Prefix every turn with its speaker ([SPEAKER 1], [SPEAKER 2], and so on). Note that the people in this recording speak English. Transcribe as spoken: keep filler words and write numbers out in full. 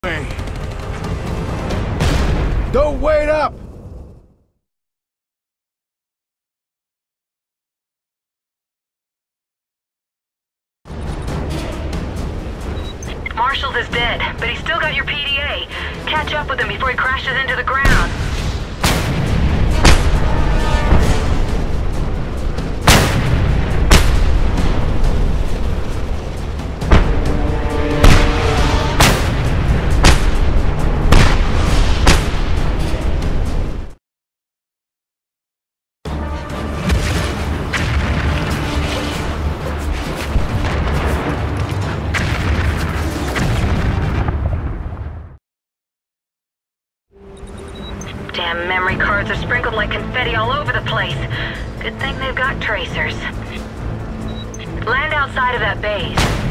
[SPEAKER 1] Don't wait up!
[SPEAKER 2] Marshall is dead, but he's still got your P D A. Catch up with him before he crashes into the ground. Damn memory cards are sprinkled like confetti all over the place. Good thing they've got tracers. Land outside of that base.